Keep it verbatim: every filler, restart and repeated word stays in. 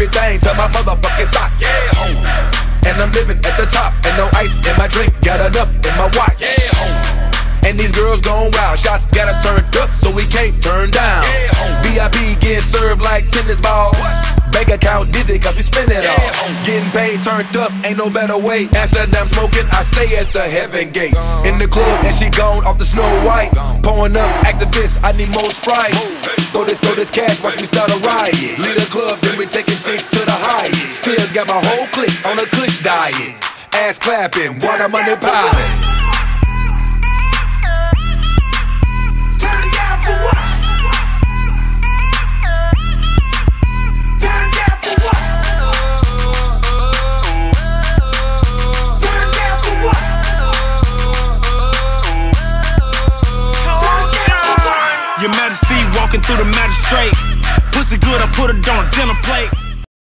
everything to my motherfucking sock. Yeah, home. And I'm living at the top, and no ice in my drink, got enough in my watch. Yeah, home. And these girls gone wild, shots got us turned up, so we can't turn down. Yeah, home. V I P getting served like tennis balls. Bank account dizzy, cause we spend it all. Yeah, getting paid, turned up, ain't no better way. After I'm smoking, I stay at the heaven gate. In the club, and she gone off the Snow White. Pouring up activists, I need more Sprite. Throw this, throw this cash, watch me start a riot. Lead a club, then we taking chicks to the highest. Still got my whole clique on a kush diet. Ass clapping, water money piling. Your Majesty walking through the magistrate. Pussy good, I put it on a dinner plate.